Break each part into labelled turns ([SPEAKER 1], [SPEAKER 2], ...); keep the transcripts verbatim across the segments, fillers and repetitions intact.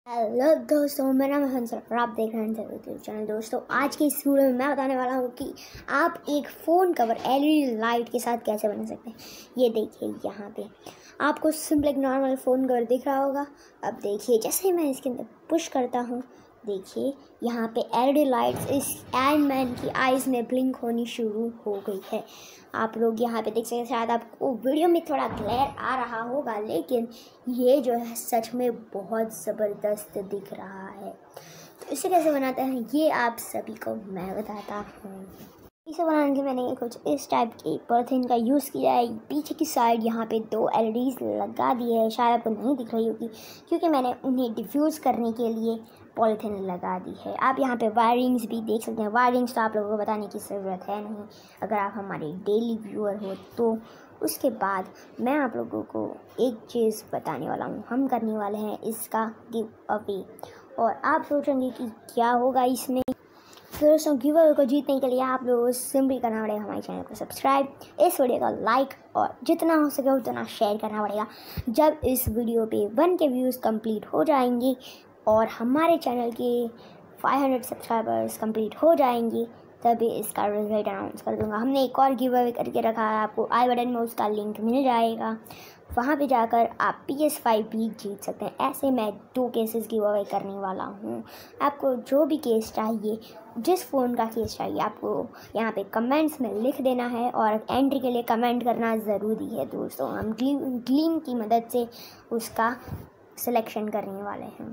[SPEAKER 1] Hello दोस्तों, मेरा नाम है हंसल और आप देख रहे हैं यूट्यूब चैनल। दोस्तों, आज की इस वीडियो में मैं बताने वाला हूँ कि आप एक फ़ोन कवर एलईडी लाइट के साथ कैसे बना सकते हैं। ये देखिए, यहाँ पे आपको सिंपल एक नॉर्मल फ़ोन कवर दिख रहा होगा। अब देखिए, जैसे ही मैं इसके अंदर पुश करता हूँ, देखिए यहाँ पे एलईडी लाइट्स इस आयरन मैन की आइज़ में ब्लिंक होनी शुरू हो गई है। आप लोग यहाँ पे देख सकते हैं। शायद आपको वीडियो में थोड़ा ग्लेयर आ रहा होगा, लेकिन ये जो है सच में बहुत ज़बरदस्त दिख रहा है। तो इसे कैसे बनाते हैं ये आप सभी को मैं बताता हूँ। इसे बनाने के मैंने कुछ इस टाइप की पॉलीथीन का यूज़ किया है। पीछे की साइड यहाँ पे दो एलईडीज़ लगा दिए हैं। शायद आपको नहीं दिख रही होगी क्योंकि मैंने उन्हें डिफ्यूज़ करने के लिए पॉलीथीन लगा दी है। आप यहाँ पे वायरिंग्स भी देख सकते हैं। वायरिंग्स तो आप लोगों को बताने की ज़रूरत है नहीं, अगर आप हमारे डेली व्यूअर हो तो। उसके बाद मैं आप लोगों को एक चीज़ बताने वाला हूँ। हम करने वाले हैं इसका गिव अवे, और आप सोचेंगे कि क्या होगा इसमें। दोस्तों, गिव अवे को जीतने के लिए आप लोगों को सिंपली करना पड़ेगा हमारे चैनल को सब्सक्राइब, इस वीडियो को लाइक और जितना हो सके उतना शेयर करना पड़ेगा। जब इस वीडियो पे वन के व्यूज़ कंप्लीट हो जाएंगे और हमारे चैनल के पाँच सौ सब्सक्राइबर्स कंप्लीट हो जाएंगे, तभी इसका रिजल्ट अनाउंस कर दूंगा। हमने एक और गिव अवे करके रखा है, आपको आई बटन में उसका लिंक मिल जाएगा। वहाँ पे जाकर आप पी एस फाइव भी जीत सकते हैं। ऐसे मैं दो केसेस गिव अवे करने वाला हूँ। आपको जो भी केस चाहिए, जिस फ़ोन का केस चाहिए, आपको यहाँ पे कमेंट्स में लिख देना है, और एंट्री के लिए कमेंट करना ज़रूरी है। दोस्तों, हम ग्लीम ग्लीम की मदद से उसका सिलेक्शन करने वाले हैं।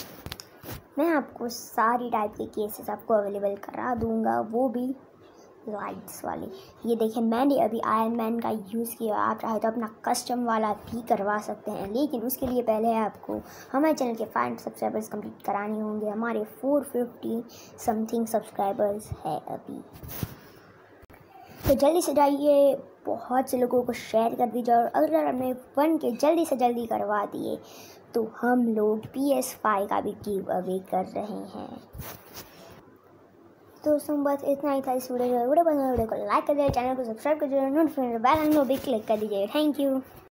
[SPEAKER 1] मैं आपको सारी टाइप के केसेस आपको अवेलेबल करा दूंगा, वो भी लाइट्स वाले। ये देखिए, मैंने अभी आयरन मैन का यूज़ किया। आप चाहे तो अपना कस्टम वाला भी करवा सकते हैं, लेकिन उसके लिए पहले आपको हमारे चैनल के फाइव सब्सक्राइबर्स कंप्लीट कराने होंगे। हमारे फोर फिफ्टी समथिंग सब्सक्राइबर्स है अभी। तो जल्दी से जाइए, बहुत से लोगों को शेयर कर दीजिए, और अगर हमने वन के जल्दी से जल्दी करवा दिए तो हम लोग पी एस फाइव का भी गिव अवे कर रहे हैं। दोस्तों, बस इतना ही था इस वीडियो में। वीडियो पसंद है वीडियो को लाइक कर दीजिए, चैनल को सब्सक्राइब कर दीजिए, नोटिफिकेशन बेल आइकन को भी क्लिक कर दीजिए। Thank you.